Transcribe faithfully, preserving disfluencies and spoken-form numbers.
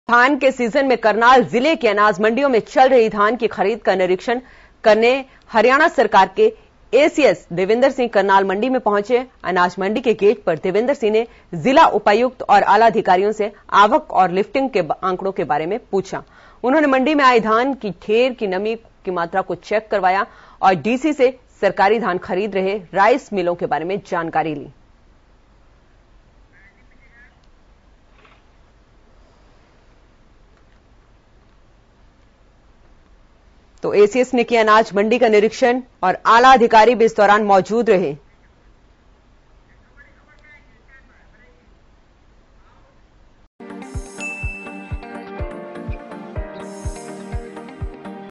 धान के सीजन में करनाल जिले के अनाज मंडियों में चल रही धान की खरीद का निरीक्षण करने हरियाणा सरकार के एसीएस देवेंद्र सिंह करनाल मंडी में पहुंचे। अनाज मंडी के गेट पर देवेंद्र सिंह ने जिला उपायुक्त और आला अधिकारियों से आवक और लिफ्टिंग के आंकड़ों के बारे में पूछा। उन्होंने मंडी में आई धान की ढेर की नमी की मात्रा को चेक करवाया और डीसी से सरकारी धान खरीद रहे राइस मिलों के बारे में जानकारी ली। तो एसीएस ने किया अनाज मंडी का निरीक्षण और आला अधिकारी भी इस दौरान मौजूद रहे।